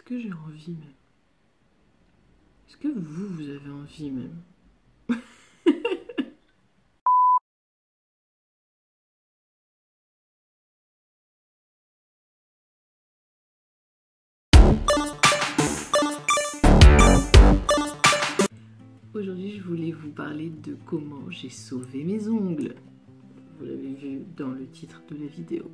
que j'ai envie même? Est-ce que vous avez envie même? Aujourd'hui, je voulais vous parler de comment j'ai sauvé mes ongles. Vous l'avez vu dans le titre de la vidéo.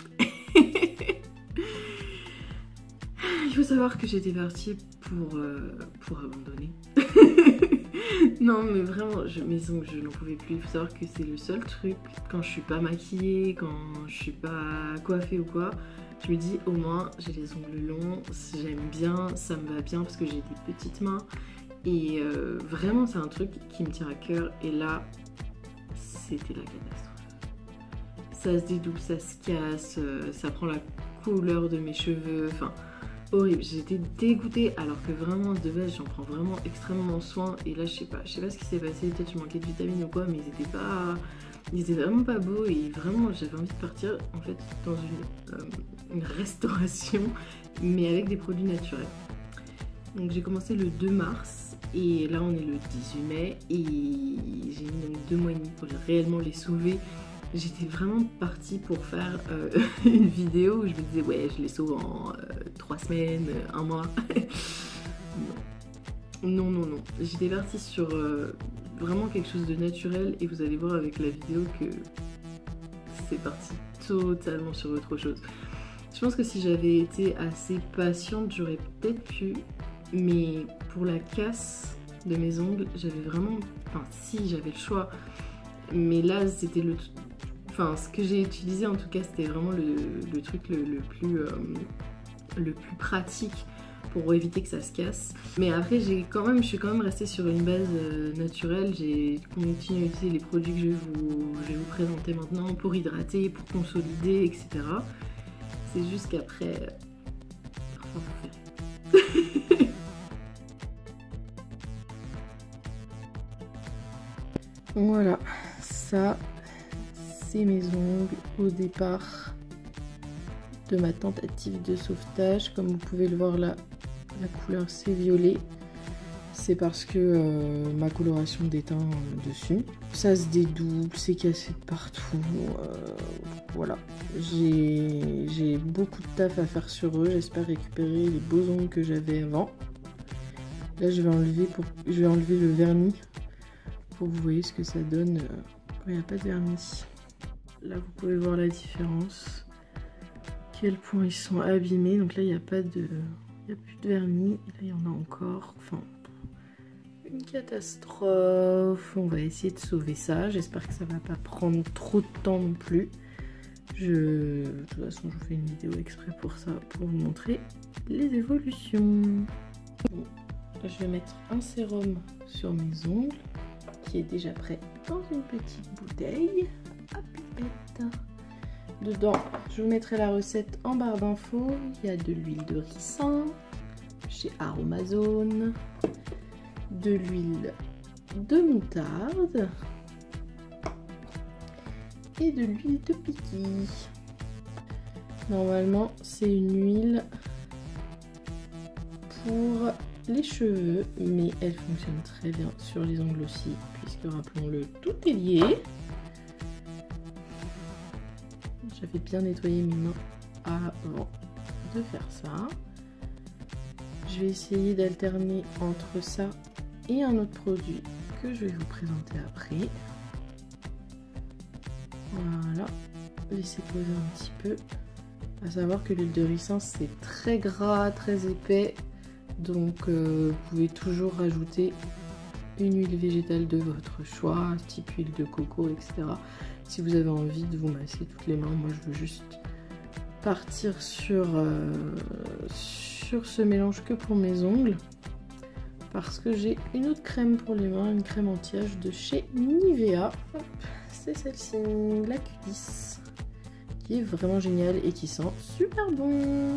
Il faut savoir que j'étais partie pour abandonner. Non mais vraiment, mes ongles, je n'en pouvais plus. Il faut savoir que c'est le seul truc, quand je suis pas maquillée, quand je suis pas coiffée ou quoi, je me dis au moins j'ai les ongles longs, j'aime bien, ça me va bien parce que j'ai des petites mains. Et vraiment c'est un truc qui me tient à cœur. Et là, c'était la catastrophe. Ça se dédouble, ça se casse, ça prend la couleur de mes cheveux, enfin horrible. J'étais dégoûtée alors que vraiment de base j'en prends vraiment extrêmement soin. Et là je sais pas ce qui s'est passé, peut-être je manquais de vitamines ou quoi, mais ils étaient vraiment pas beaux. Et vraiment j'avais envie de partir en fait dans une restauration mais avec des produits naturels. Donc j'ai commencé le 2 mars et là on est le 18 mai et j'ai mis donc 2 mois et demi pour réellement les sauver. J'étais vraiment partie pour faire une vidéo où je me disais ouais je les sauve en 3 semaines, 1 mois. Non. J'étais partie sur vraiment quelque chose de naturel et vous allez voir avec la vidéo que c'est parti totalement sur autre chose. Je pense que si j'avais été assez patiente j'aurais peut-être pu, mais pour la casse de mes ongles j'avais vraiment, enfin si j'avais le choix, mais là c'était ce que j'ai utilisé en tout cas c'était vraiment le truc le plus pratique pour éviter que ça se casse. Mais après je suis quand même restée sur une base naturelle. J'ai continué à utiliser les produits que je vais vous présenter maintenant pour hydrater, pour consolider, etc. C'est juste qu'après, parfois vous ferez. Voilà, ça c'est mes ongles au départ de ma tentative de sauvetage. Comme vous pouvez le voir là, la couleur c'est violet. C'est parce que ma coloration déteint dessus. Ça se dédouble, c'est cassé de partout. Voilà, j'ai beaucoup de taf à faire sur eux. J'espère récupérer les beaux ongles que j'avais avant. Là je vais enlever le vernis pour que vous voyez ce que ça donne quand il n'y a pas de vernis. Là vous pouvez voir la différence, quel point ils sont abîmés. Donc là il n'y a plus de vernis, et là il y en a encore. Enfin, une catastrophe. On va essayer de sauver ça. J'espère que ça va pas prendre trop de temps non plus. De toute façon je vous fais une vidéo exprès pour ça, pour vous montrer les évolutions. Je vais mettre un sérum sur mes ongles qui est déjà prêt dans une petite bouteille à pipette. Dedans, je vous mettrai la recette en barre d'infos. Il y a de l'huile de ricin chez Aromazone, de l'huile de moutarde et de l'huile de piquille. Normalement, c'est une huile pour les cheveux, mais elle fonctionne très bien sur les ongles aussi, puisque rappelons-le, tout est lié. J'avais bien nettoyé mes mains avant de faire ça. Je vais essayer d'alterner entre ça et un autre produit que je vais vous présenter après. Voilà, laissez poser un petit peu. À savoir que l'huile de ricin c'est très gras, très épais. Donc vous pouvez toujours rajouter une huile végétale de votre choix, type huile de coco, etc. Si vous avez envie de vous masser toutes les mains. Moi je veux juste partir sur ce mélange que pour mes ongles. Parce que j'ai une autre crème pour les mains, une crème anti-âge de chez Nivea. C'est celle-ci, la Q10, qui est vraiment géniale et qui sent super bon.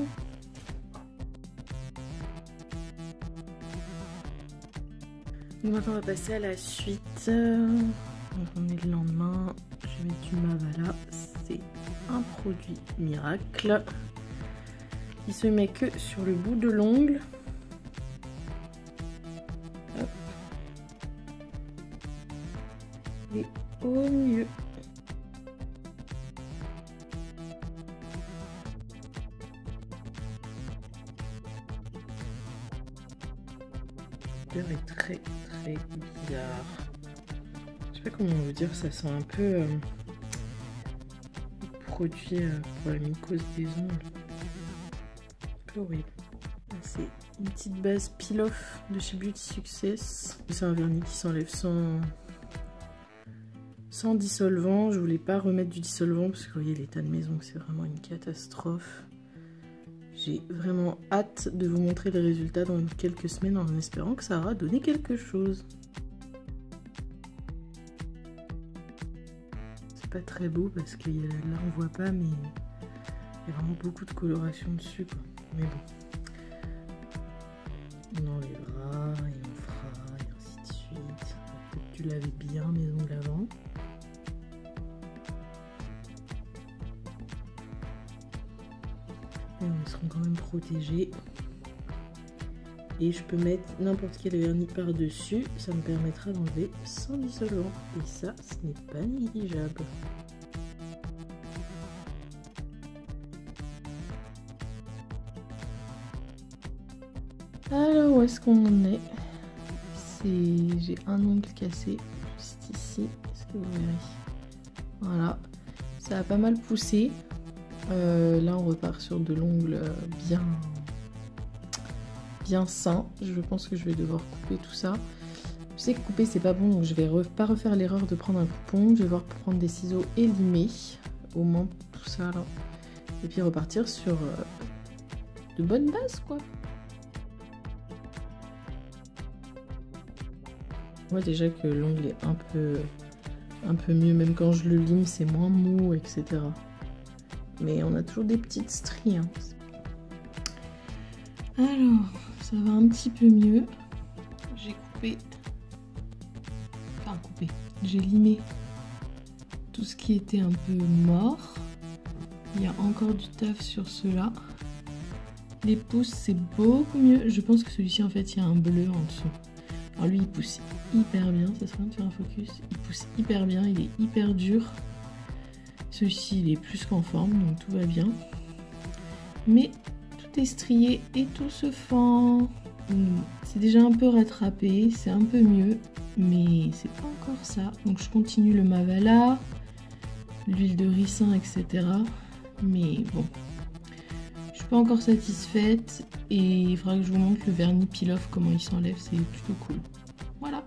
Donc maintenant on va passer à la suite. Donc on est le lendemain. Je vais mettre du Mavala. C'est un produit miracle. il se met que sur le bout de l'ongle. Hop. Et au milieu. L'odeur est très bizarre. Je sais pas comment vous dire, ça sent un peu produit pour la mycose des ongles. Un peu horrible. C'est une petite base peel-off de chez Beauty Success. C'est un vernis qui s'enlève sans dissolvant. Je voulais pas remettre du dissolvant parce que vous voyez l'état de mes ongles, c'est vraiment une catastrophe. J'ai vraiment hâte de vous montrer les résultats dans quelques semaines en espérant que ça aura donné quelque chose. C'est pas très beau parce que là on voit pas, mais il y a vraiment beaucoup de coloration dessus quoi. Mais bon, on enlèvera et on fera et ainsi de suite. Peut-être que tu lavais bien mes ongles avant. Et ils seront quand même protégés. Et je peux mettre n'importe quel vernis par-dessus. Ça me permettra d'enlever sans dissolvant. Et ça, ce n'est pas négligeable. Alors, où est-ce qu'on en est? J'ai un ongle cassé juste ici. Est-ce que vous verrez? Voilà. Ça a pas mal poussé. Là, on repart sur de l'ongle bien sain. Je pense que je vais devoir couper tout ça. Je sais que couper c'est pas bon, donc je vais pas refaire l'erreur de prendre un coupon. Je vais voir pour prendre des ciseaux et limer au moins tout ça là. Et puis repartir sur de bonnes bases quoi. Moi déjà que l'ongle est un peu mieux, même quand je le lime c'est moins mou, etc. Mais on a toujours des petites stries. Hein. Alors, ça va un petit peu mieux. J'ai coupé. Enfin, coupé. J'ai limé tout ce qui était un peu mort. Il y a encore du taf sur ceux-là. Les pouces, c'est beaucoup mieux. Je pense que celui-ci, en fait, il y a un bleu en dessous. Alors lui, il pousse hyper bien. Ça serait bien de faire un focus. Il pousse hyper bien. Il est hyper dur. Celui-ci, il est plus qu'en forme, donc tout va bien. Mais tout est strié et tout se fend. C'est déjà un peu rattrapé, c'est un peu mieux, mais c'est pas encore ça. Donc je continue le Mavala, l'huile de ricin, etc. Mais bon, je suis pas encore satisfaite et il faudra que je vous montre le vernis peel-off, comment il s'enlève, c'est plutôt cool. Voilà.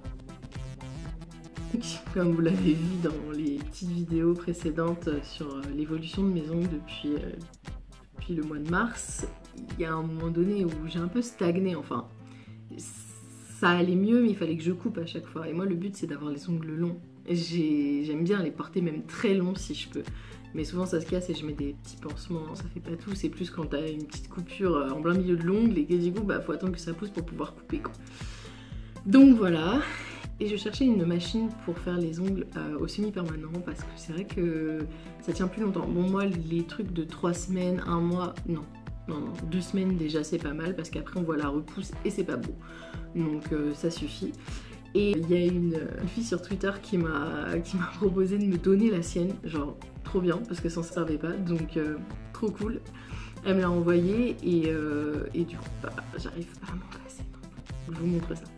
Comme vous l'avez vu dans les petites vidéos précédentes sur l'évolution de mes ongles depuis le mois de mars, il y a un moment donné où j'ai un peu stagné, enfin ça allait mieux mais il fallait que je coupe à chaque fois et moi le but c'est d'avoir les ongles longs. J'aime bien les porter même très longs si je peux, mais souvent ça se casse et je mets des petits pansements, ça fait pas tout, c'est plus quand t'as une petite coupure en plein milieu de l'ongle et que du coup bah faut attendre que ça pousse pour pouvoir couper quoi. Donc voilà. Et je cherchais une machine pour faire les ongles au semi-permanent parce que c'est vrai que ça tient plus longtemps. Bon moi les trucs de 3 semaines, 1 mois, non, 2 semaines déjà c'est pas mal parce qu'après on voit la repousse et c'est pas beau. Donc ça suffit. Et il y a une fille sur Twitter qui m'a proposé de me donner la sienne, genre trop bien parce que ça ne servait pas, donc trop cool. Elle me l'a envoyé et du coup bah, j'arrive pas à m'en passer. Je vous montre ça.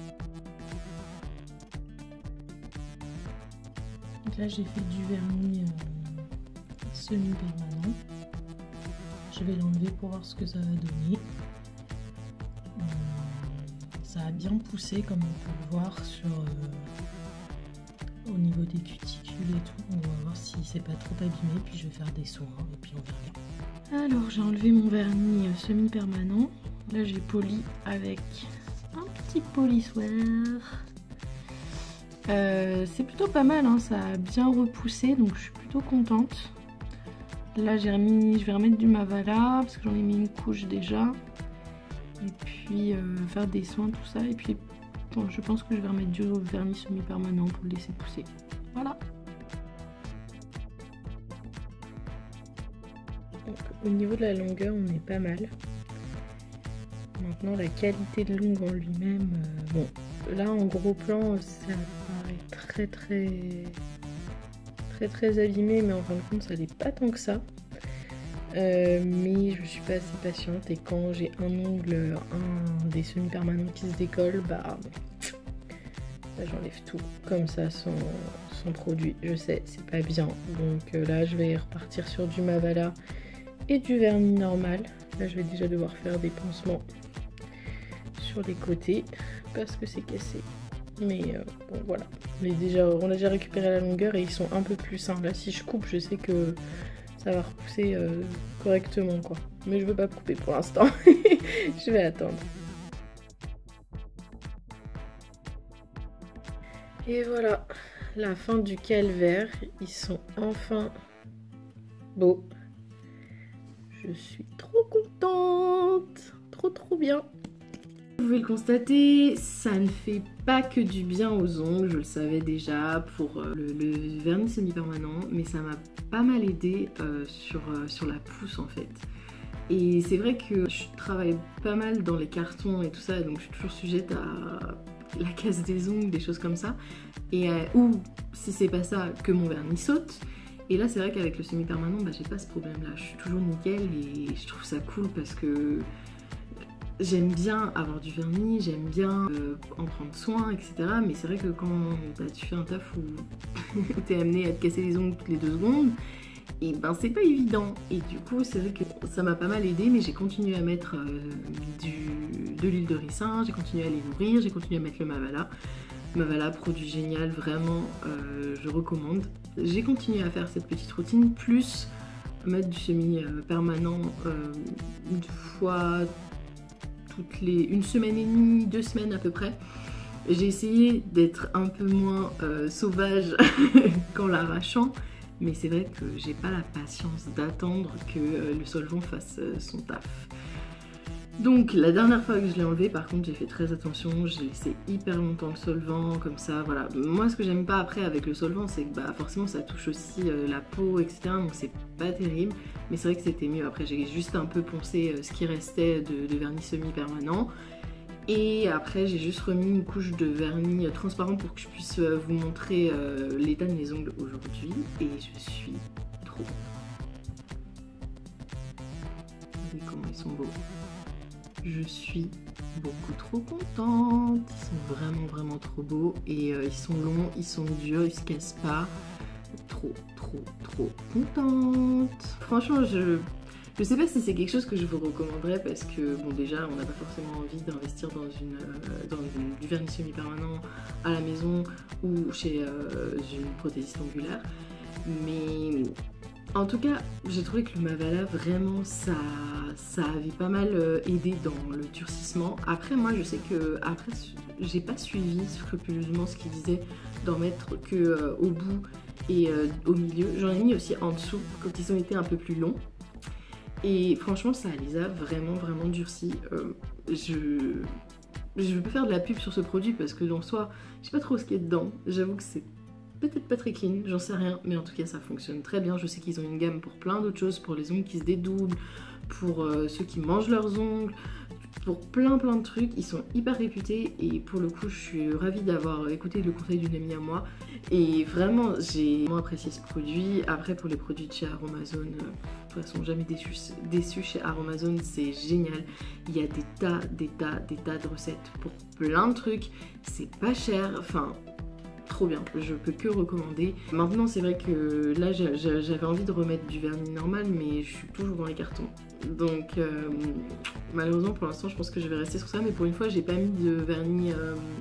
Donc là j'ai fait du vernis semi-permanent. Je vais l'enlever pour voir ce que ça va donner. Ça a bien poussé comme on peut le voir au niveau des cuticules et tout. On va voir si c'est pas trop abîmé, puis je vais faire des soins et puis on verra. Alors j'ai enlevé mon vernis semi-permanent. Là j'ai poli avec un petit polissoir. C'est plutôt pas mal, hein, ça a bien repoussé, donc je suis plutôt contente. Là je vais remettre du Mavala parce que j'en ai mis une couche déjà. Et puis faire des soins, tout ça. Et puis bon, je pense que je vais remettre du vernis semi-permanent pour le laisser pousser. Voilà. Donc au niveau de la longueur, on est pas mal. Maintenant, la qualité de l'ongle en lui-même, bon, là en gros plan, ça paraît très abîmé, mais en fin de compte, ça n'est pas tant que ça. Mais je suis pas assez patiente et quand j'ai un ongle, un des semi-permanents qui se décolle, bah j'enlève tout comme ça sans produit. Je sais, c'est pas bien. Donc là, je vais repartir sur du Mavala et du vernis normal. Là, je vais déjà devoir faire des pansements sur les côtés parce que c'est cassé. Mais bon, voilà. Mais déjà, on a déjà récupéré la longueur et ils sont un peu plus sains. Là, si je coupe, je sais que ça va repousser correctement, quoi. Mais je veux pas couper pour l'instant. Je vais attendre. Et voilà, la fin du calvaire. Ils sont enfin beaux. Je suis trop contente. Trop bien. Vous pouvez le constater, ça ne fait pas que du bien aux ongles, je le savais déjà pour le vernis semi-permanent, mais ça m'a pas mal aidé sur la pousse en fait. Et c'est vrai que je travaille pas mal dans les cartons et tout ça, donc je suis toujours sujette à la casse des ongles, des choses comme ça. Et ou si c'est pas ça, que mon vernis saute. Et là c'est vrai qu'avec le semi-permanent, bah, j'ai pas ce problème là, je suis toujours nickel et je trouve ça cool parce que j'aime bien avoir du vernis, j'aime bien en prendre soin, etc. Mais c'est vrai que quand bah, tu fais un taf où t'es amené à te casser les ongles toutes les 2 secondes, et ben c'est pas évident. Et du coup, c'est vrai que ça m'a pas mal aidé, mais j'ai continué à mettre de l'huile de ricin, j'ai continué à les nourrir, j'ai continué à mettre le Mavala. Mavala, produit génial, vraiment, je recommande. J'ai continué à faire cette petite routine, plus mettre du semi-permanent une fois toutes les 1 semaine et demie, 2 semaines à peu près. J'ai essayé d'être un peu moins sauvage qu'en l'arrachant, mais c'est vrai que j'ai pas la patience d'attendre que le solvant fasse son taf. Donc la dernière fois que je l'ai enlevé, par contre j'ai fait très attention, j'ai laissé hyper longtemps le solvant, comme ça, voilà. Moi ce que j'aime pas après avec le solvant, c'est que bah, forcément ça touche aussi la peau, etc. Donc c'est pas terrible, mais c'est vrai que c'était mieux. Après j'ai juste un peu poncé ce qui restait de vernis semi-permanent. Et après j'ai juste remis une couche de vernis transparent pour que je puisse vous montrer l'état de mes ongles aujourd'hui. Et je suis trop contente. Regardez comment ils sont beaux. Je suis beaucoup trop contente. Ils sont vraiment trop beaux. Et ils sont longs, ils sont durs, ils se cassent pas. Trop contente. Franchement, je sais pas si c'est quelque chose que je vous recommanderais parce que, bon, déjà, on n'a pas forcément envie d'investir dans du vernis semi-permanent à la maison ou chez une prothésiste ongulaire. Mais en tout cas, j'ai trouvé que le Mavala, vraiment, ça avait pas mal aidé dans le durcissement. Après, moi, je sais que après, j'ai pas suivi scrupuleusement ce qu'il disait d'en mettre que au bout et au milieu. J'en ai mis aussi en dessous quand ils ont été un peu plus longs. Et franchement, ça les a vraiment durcis. Je veux pas faire de la pub sur ce produit parce que en soi, je sais pas trop ce qu'il y a dedans. J'avoue que c'est peut-être pas très clean, j'en sais rien, mais en tout cas ça fonctionne très bien. Je sais qu'ils ont une gamme pour plein d'autres choses, pour les ongles qui se dédoublent, pour ceux qui mangent leurs ongles, pour plein de trucs. Ils sont hyper réputés et pour le coup je suis ravie d'avoir écouté le conseil d'une amie à moi et vraiment j'ai vraiment apprécié ce produit. Après pour les produits de chez Aromazone, de toute façon jamais déçu chez Aromazone, c'est génial. Il y a des tas de recettes pour plein de trucs, c'est pas cher, enfin trop bien, je peux que recommander. Maintenant c'est vrai que là j'avais envie de remettre du vernis normal mais je suis toujours dans les cartons. Donc malheureusement pour l'instant je pense que je vais rester sur ça, mais pour une fois j'ai pas mis de vernis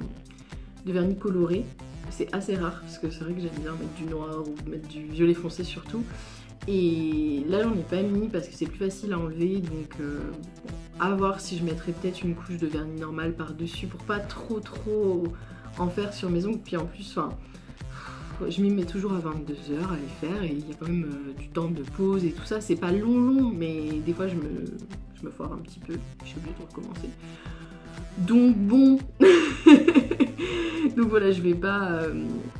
coloré. C'est assez rare parce que c'est vrai que j'aime bien mettre du noir ou mettre du violet foncé surtout. Et là j'en ai pas mis parce que c'est plus facile à enlever, donc bon, à voir si je mettrais peut-être une couche de vernis normal par dessus pour pas trop en faire sur mes ongles. Puis en plus, enfin, je m'y mets toujours à 22 h à les faire et il y a quand même du temps de pause et tout ça. C'est pas long, mais des fois je me foire un petit peu, je suis obligée de recommencer. Donc bon, donc voilà, je vais pas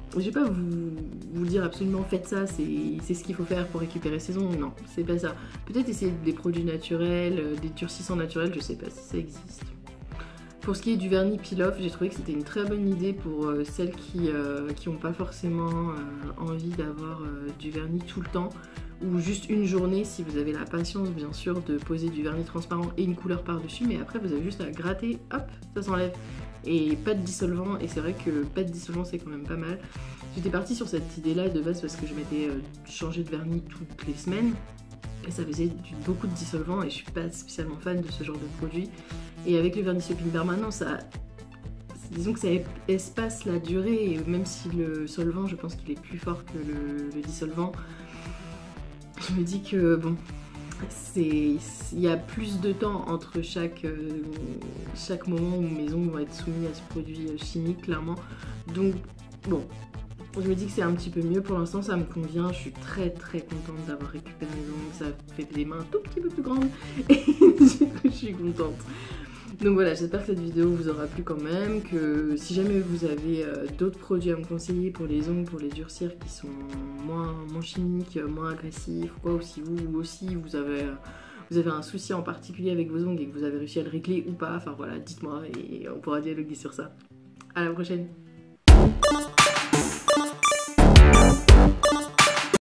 Je vais pas vous dire absolument faites ça, c'est ce qu'il faut faire pour récupérer ses ongles, non, c'est pas ça. Peut-être essayer des produits naturels, des durcissants naturels, je sais pas si ça existe. Pour ce qui est du vernis peel-off, j'ai trouvé que c'était une très bonne idée pour celles qui n'ont pas forcément envie d'avoir du vernis tout le temps, ou juste une journée si vous avez la patience bien sûr de poser du vernis transparent et une couleur par-dessus, mais après vous avez juste à gratter, hop, ça s'enlève. Et pas de dissolvant, et c'est vrai que pas de dissolvant c'est quand même pas mal. J'étais partie sur cette idée là de base parce que je m'étais changé de vernis toutes les semaines et ça faisait beaucoup de dissolvant et je suis pas spécialement fan de ce genre de produit. Et avec le vernis shopping permanent, disons que ça espace la durée, et même si le solvant je pense qu'il est plus fort que le dissolvant, je me dis que bon, il y a plus de temps entre chaque moment où mes ongles vont être soumis à ce produit chimique, clairement. Donc bon, je me dis que c'est un petit peu mieux. Pour l'instant, ça me convient. Je suis très très contente d'avoir récupéré mes ongles. Ça fait des mains un tout petit peu plus grandes et du coup, je suis contente. Donc voilà, j'espère que cette vidéo vous aura plu quand même, que si jamais vous avez d'autres produits à me conseiller pour les ongles, pour les durcir, qui sont moins chimiques, moins agressifs, ou quoi, ou si vous aussi vous avez un souci en particulier avec vos ongles et que vous avez réussi à le régler ou pas, enfin voilà, dites-moi et on pourra dialoguer sur ça. À la prochaine!